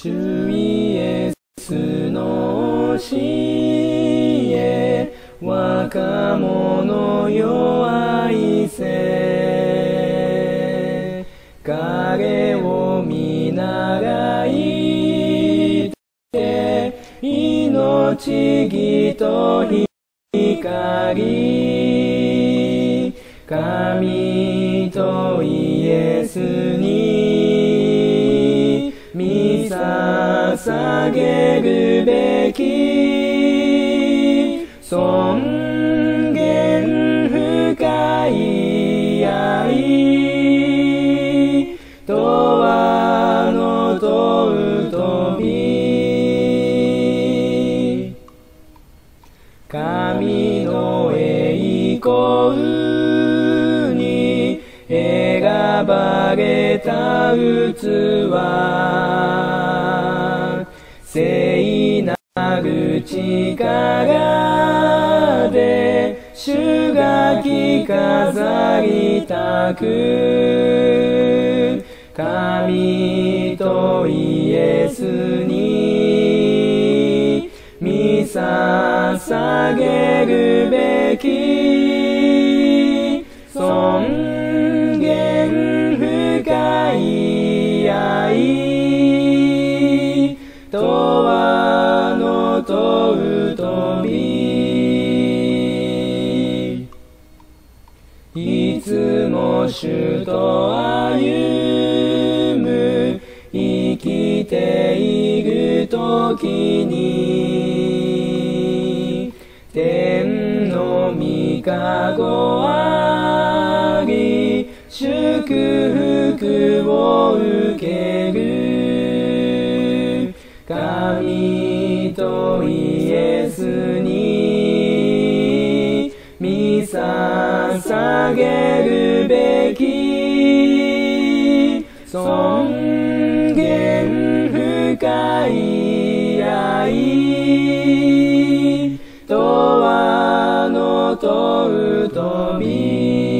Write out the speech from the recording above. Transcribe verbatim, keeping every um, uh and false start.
主イエスの教え、若者よ愛せ。彼を見習いて、命義と光、神とイエスに見捧げるべき、尊厳深い愛、永遠の尊び、神の栄光に選ばれた器、聖なる力で主が着飾りたく、神とイエスに見捧げるべき、尊厳深い愛、永遠の尊び、いつも主と歩む生きているときに、天の御加護あり祝福を受ける、神とイエスに見捧げるべき、尊厳深い愛、永遠の尊び。